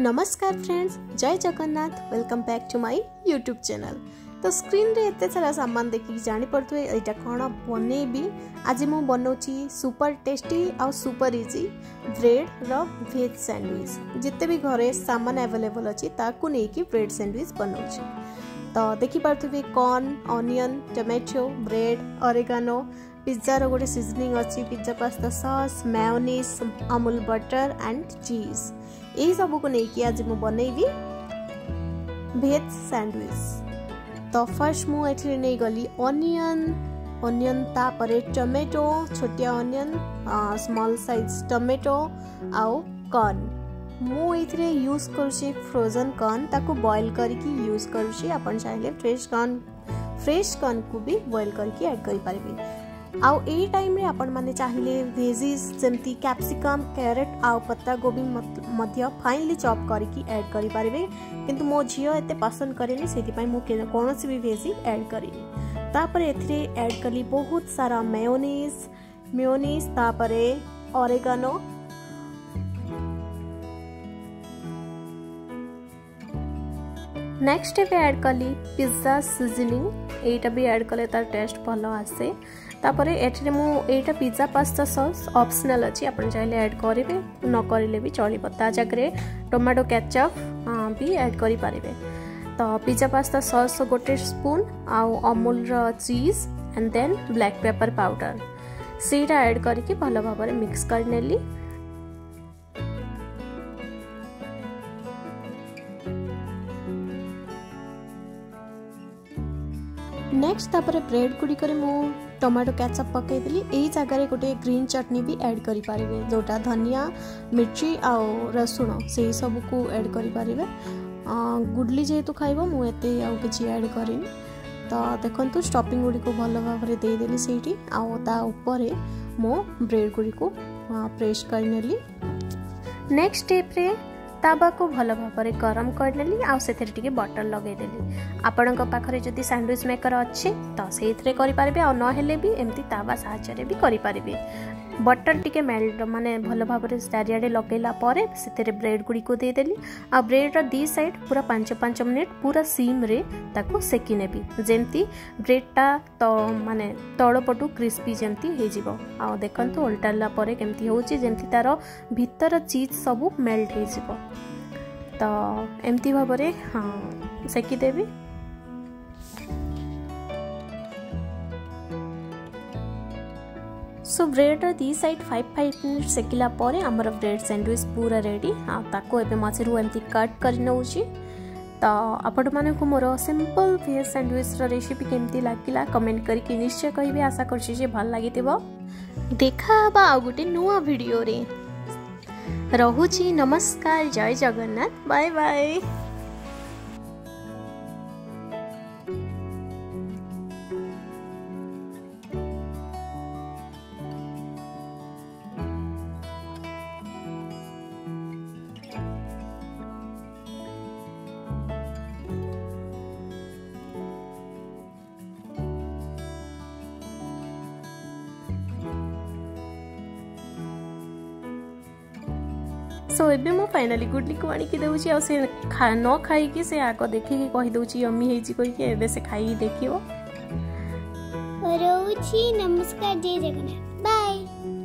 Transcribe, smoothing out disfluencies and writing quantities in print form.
नमस्कार फ्रेंड्स, जय Jagannath. Welcome back to my YouTube channel. तो स्क्रीन रे एते सारा सामान देखि जानि पड़थुए एटा कोन बनेबी। आज मु बनौची सुपर टेस्टी और सुपर इजी ब्रेड रो वेज सैंडविच। जिते भी घरे सामान अवेलेबल अछि ताकू नै कि ब्रेड सैंडविच बनौची। तो देखि पड़थुए corn, onion, tomato, bread, oregano, pizza रो गोटे सीजनिंग अच्छी, pizza pasta sauce, mayonnaise, Amul butter and cheese. यही सब को लेकिन आज मु बनैबी वेज सैंडविच। तो फर्स्ट मु एथरे नै गली ऑनियन तापरे टोमेटो, छोटिया ऑनियन, स्मॉल साइज टोमेटो आउ कॉर्न। मु इथरे यूज करूची फ्रोजन कॉर्न, ताको बॉईल करके यूज करूची। अपन चाहिले फ्रेश कॉर्न को भी बॉईल करके ऐड करि पारिबे। आउ ए टाइम रे अपन माने चाहिले वेजीज जेमती कैप्सिकम, कैरेट आउ पत्ता गोभी मध्य फाइनली चॉप करके ऐड करि पारिबे। किंतु मो झियो एते पसंद करेनी, सेति पई मु कोनोसी भी वेजी ऐड करिनी। तापरे एथरे ऐड कली बहुत सारा मेयोनीज तापरे ऑरिगानो, नेक्स्ट पे ऐड कली पिज्जा सीजनिंग। एटा भी ऐड कले तार टेस्ट भलो आसे। तापरे एठरे मु एटा पिज्जा पास्ता सॉस ऑप्शनल अछि, आपण चाहिले ऐड करिवे, न करिले भी चलिबो। ता जगरे टोमेटो केचप भी ऐड करि पारिबे। तो पिज्जा पास्ता सॉस गोटे स्पून आउ अमूल रो cheese and then black pepper powder सीटा ऐड करके भलो भाबरे मिक्स कर नेली। नेक्स्ट तापरे ब्रेड गुडी करे मु टोमेटो केचप पकई देली। एई जगह गोटे ग्रीन चटनी भी ऐड करि पारिबे, जोटा धनिया, मिर्ची आउ रसुण से सब को ऐड करि पारिबे। गुडली जेतु खाइबो मु एते आउ किछि ऐड करिनी। तो देखंतु स्टफिंग गुडी को भलो भाबरे दे देली सेठी, आउ ता ऊपर मो ब्रेड गुडी को प्रेस कर नेली। नेक्स्ट स्टेप रे ताबा को भलो भाबरे गरम कर नेली, आउ सेथरे टिके बटर लगे देली। आपनक पाखरे जदि सैंडविच मेकर अच्छे तो सेथरे करि पारिबे, आ न हेले भी एमती ताबा साहाय्य रे भी करि पारिबे। बटर टिके मेल्ट माने भलो भाबरे चारियाडे लगेला परे सेथरे ब्रेड गुडी को दे देली। आ ब्रेड रो दी साइड पूरा 5 मिनिट पूरा सिम रे ताको सेकी नेबी, जेमती ब्रेड टा तो माने तळ पटु क्रिस्पी जेमती हे जिवो। आ देखंतु उल्टाला परे केमती होची, जेमती तारो भीतर चीज सब मेल्ट हे जिवो। तो एमती भाबरे सेकी देबी। सो ब्रेड दी साइड 5 मिनिट सेकिला परे हमर ब्रेड सैंडविच पूरा रेडी। ताको एबे मछरू एमती कट कर नउची। तो आपण माने को मोर सिंपल वेज सैंडविच रो रेसिपी केमती लागिला कमेंट करके निश्चय कहिबे। आशा करछि जे भल लागितिबो। देखा बा आ गुटे नुवा वीडियो रे। रहुची, नमस्कार, जय जगन्नाथ, बाय बाय। सो एबे मो फाइनली गुडली को आनी की देउची, आ से न खाई कि से आको देखि कि कहि दउची यम्मी हेजी कहि के एबे से खाई देखियो। रहुची, नमस्कार, जय जगन्नाथ, बाय।